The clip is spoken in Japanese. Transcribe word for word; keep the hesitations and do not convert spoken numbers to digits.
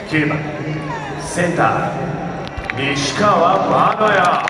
きゅうばんセンター西川真野也。